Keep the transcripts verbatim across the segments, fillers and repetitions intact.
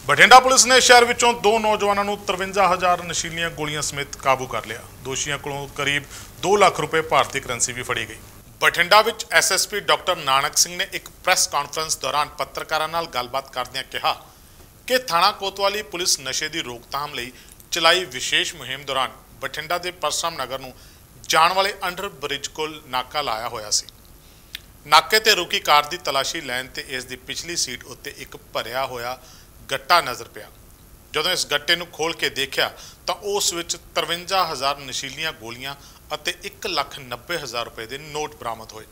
Bathinda police ਨੇ ਸ਼ਹਿਰ ਵਿੱਚੋਂ ਦੋ ਨੌਜਵਾਨਾਂ ਨੂੰ ਤਰਵੰਜਾ ਹਜ਼ਾਰ ਨਸ਼ੀਲੀਆਂ ਗੋਲੀਆਂ ਸਮੇਤ ਕਾਬੂ ਕਰ ਲਿਆ। ਦੋਸ਼ੀਆਂ ਕੋਲੋਂ ਕਰੀਬ ਦੋ ਲੱਖ ਰੁਪਏ ਭਾਰਤੀ ਕਰੰਸੀ ਵੀ ਫੜੀ ਗਈ। ਬਠਿੰਡਾ ਵਿੱਚ S S P doctor Nanak Singh ਨੇ ਇੱਕ ਪ੍ਰੈਸ ਕਾਨਫਰੰਸ ਦੌਰਾਨ ਪੱਤਰਕਾਰਾਂ ਨਾਲ ਗੱਲਬਾਤ ਕਰਦਿਆਂ ਕਿਹਾ ਕਿ ਥਾਣਾ ਕੋਤਵਾਲੀ ਪੁਲਿਸ ਨਸ਼ੇ ਦੀ ਰੋਕਥਾਮ ਲਈ ਚਲਾਈ ਵਿਸ਼ੇਸ਼ ਮੁਹਿੰਮ ਦੌਰਾਨ ਬਠਿੰਡਾ ਦੇ ਪਰਸਰਾਮ ਨਗਰ ਨੂੰ ਜਾਣ ਵਾਲੇ ਅੰਡਰ ਬ੍ਰਿਜ ਕੋਲ ਨਾਕਾ ਲਾਇਆ ਹੋਇਆ ਸੀ। ਨਾਕੇ ਤੇ ਰੁਕੀ ਕਾਰ ਦੀ ਤਲਾਸ਼ੀ ਲੈਣ ਤੇ ਇਸ ਦੀ ਪਿਛਲੀ ਸੀਟ ਉੱਤੇ ਇੱਕ ਭਰਿਆ ਹੋਇਆ ਗੱਟਾ ਨਜ਼ਰ ਪਿਆ। ਜਦੋਂ ਇਸ ਗੱਟੇ ਨੂੰ ਖੋਲ ਕੇ ਦੇਖਿਆ ਤਾਂ ਉਸ ਵਿੱਚ ਤਰਵੰਜਾ ਹਜ਼ਾਰ ਨਸ਼ੀਲੀਆਂ ਗੋਲੀਆਂ ਅਤੇ ਇੱਕ ਲੱਖ ਨੱਬੇ ਹਜ਼ਾਰ ਰੁਪਏ ਦੇ ਨੋਟ ਬਰਾਮਦ ਹੋਏ।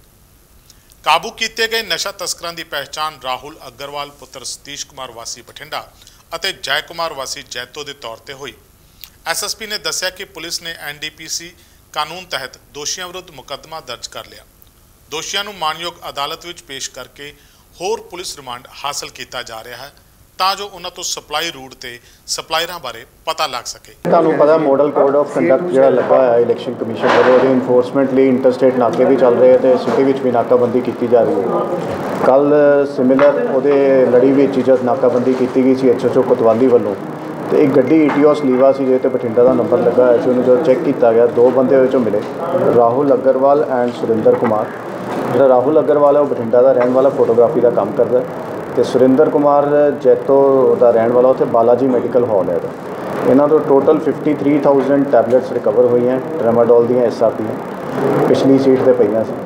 ਕਾਬੂ ਕੀਤੇ ਗਏ ਨਸ਼ਾ ਤਸਕਰਾਂ ਦੀ ਪਹਿਚਾਣ ਰਾਹੁਲ ਅਗਰਵਾਲ ਪੁੱਤਰ ਸਤੀਸ਼ ਕੁਮਾਰ ਵਾਸੀ ਬਠਿੰਡਾ ਅਤੇ ਜੈ ਕੁਮਾਰ ਵਾਸੀ ਜੈਤੋ ਦੇ ਤੌਰ ਤੇ ਹੋਈ। ਐਸ ਐਸ ਪੀ ਨੇ ਦੱਸਿਆ ਕਿ ਪੁਲਿਸ ਨੇ ਐਨ ਡੀ ਪੀ ਸੀ ਕਾਨੂੰਨ ਤਹਿਤ ਦੋਸ਼ੀਆਂ ਵਿਰੁੱਧ ਮੁਕੱਦਮਾ ਦਰਜ ਕਰ ਲਿਆ। ਦੋਸ਼ੀਆਂ ਨੂੰ ਮਾਨਯੋਗ ਅਦਾਲਤ ਵਿੱਚ ਪੇਸ਼ ਕਰਕੇ ਹੋਰ ਪੁਲਿਸ ਰਿਮਾਂਡ ਹਾਸਲ ਕੀਤਾ ਜਾ ਰਿਹਾ ਹੈ ਤਾਂ ਜੋ ਉਹਨਾਂ ਤੋਂ ਸਪਲਾਈ ਰੂਟ ਤੇ ਸਪਲਾਇਰਾਂ ਬਾਰੇ ਪਤਾ ਲੱਗ ਸਕੇ। ਤੁਹਾਨੂੰ ਪਤਾ ਮਾਡਲ ਕੋਡ ਆਫ ਕੰਡਕਟ ਜਿਹੜਾ ਲੱਗਾ ਹੋਇਆ ਇਲੈਕਸ਼ਨ ਕਮਿਸ਼ਨ ਵੱਲੋਂ ਉਹਦੇ ਇਨਫੋਰਸਮੈਂਟ ਲਈ ਇੰਟਰਸਟੇਟ ਨਾਕੇ ਵੀ ਚੱਲ ਰਹੇ ਤੇ ਸਿਟੀ ਵਿੱਚ ਵੀ ਨਾਕਾਬੰਦੀ ਕੀਤੀ ਜਾ ਰਹੀ ਹੈ। ਕੱਲ ਸਿਮਿਲਰ ਉਹਦੇ ਲੜੀ ਵਿੱਚ ਜਦ ਨਾਕਾਬੰਦੀ ਕੀਤੀ ਗਈ ਸੀ ਐਚ ਐਚ ਓ ਕੋਤਵਾਲੀ ਵੱਲੋਂ ਤੇ ਇੱਕ ਗੱਡੀ ਈਟੀਓਸ ਲੀਵਾ ਸੀ ਜਿਹਦੇ ਤੇ ਬਠਿੰਡਾ ਦਾ ਨੰਬਰ ਲੱਗਾ ਹੋਇਆ ਸੀ। ਉਹਨੂੰ ਜਦੋਂ ਚੈੱਕ ਕੀਤਾ ਗਿਆ ਦੋ ਬੰਦੇ ਉਹਦੇ 'ਚੋਂ ਮਿਲੇ, ਰਾਹੁਲ ਅਗਰਵਾਲ ਐਂਡ ਸੁਰਿੰਦਰ ਕੁਮਾਰ। ਜਿਹੜਾ ਰਾਹੁਲ ਅਗਰਵਾਲ ਹੈ ਉਹ ਬਠਿੰਡਾ ਦਾ ਰਹਿਣ ਵਾਲਾ, ਫੋਟੋਗ੍ਰਾਫੀ ਦਾ ਕੰਮ ਕਰਦਾ ਤੇ ਸੁਰਿੰਦਰ ਕੁਮਾਰ ਜੈਤੋ ਦਾ ਰਹਿਣ ਵਾਲਾ, ਉੱਥੇ ਬਾਲਾਜੀ ਮੈਡੀਕਲ ਹਾਲ ਹੈ। ਇਹਨਾਂ ਤੋਂ total fifty three thousand tablets recover ਹੋਈਆਂ ਟ੍ਰੈਮਾਡੋਲ ਦੀਆਂ ਐਸ ਆਰ ਪੀਆਂ ਪਿਛਲੀ ਸੀਟ 'ਤੇ ਪਈਆਂ ਸੀ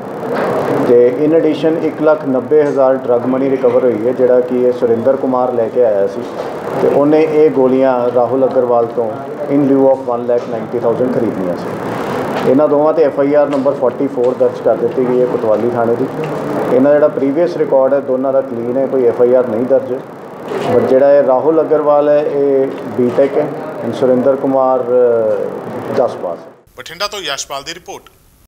ਤੇ ਇਨ ਐਡੀਸ਼ਨ ਇੱਕ ਲੱਖ ਨੱਬੇ ਹਜ਼ਾਰ ਡਰੱਗ ਮਨੀ ਰਿਕਵਰ ਹੋਈ ਹੈ ਜਿਹੜਾ ਕਿ ਇਹ ਸੁਰਿੰਦਰ ਕੁਮਾਰ ਲੈ ਕੇ ਆਇਆ ਸੀ ਤੇ ਉਹਨੇ ਇਹ ਗੋਲੀਆਂ ਰਾਹੁਲ ਅਗਰਵਾਲ ਤੋਂ in lieu of one lakh ninety thousand ਖਰੀਦੀਆਂ ਸੀ। ਇਹਨਾਂ ਦੋਵਾਂ 'ਤੇ F I R number forty four ਦਰਜ ਕਰ ਦਿੱਤੀ ਗਈ ਹੈ ਕੋਤਵਾਲੀ ਥਾਣੇ ਦੀ। ਇਹਨਾਂ ਜਿਹੜਾ ਪ੍ਰੀਵੀਅਸ ਰਿਕਾਰਡ ਹੈ ਦੋਨਾਂ ਦਾ ਕਲੀਨ ਹੈ, ਕੋਈ ਐਫ ਆਈ ਆਰ ਨਹੀਂ ਦਰਜ। ਬਟ ਜਿਹੜਾ ਇਹ ਰਾਹੁਲ ਅਗਰਵਾਲ ਹੈ ਇਹ ਬੀ ਟੈਕ ਹੈ, ਸੁਰਿੰਦਰ ਕੁਮਾਰ ਦਸ ਪਾਸ। ਬਠਿੰਡਾ ਤੋਂ ਯਸ਼ਪਾਲ ਦੀ ਰਿਪੋਰਟ।